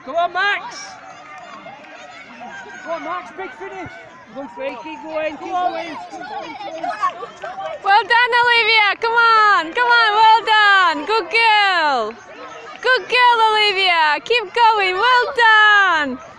Come on, Max! Come on, Max, big finish! Go free, keep going, keep going! Well done, Olivia! Come on, well done! Good girl! Good girl, Olivia! Keep going, well done!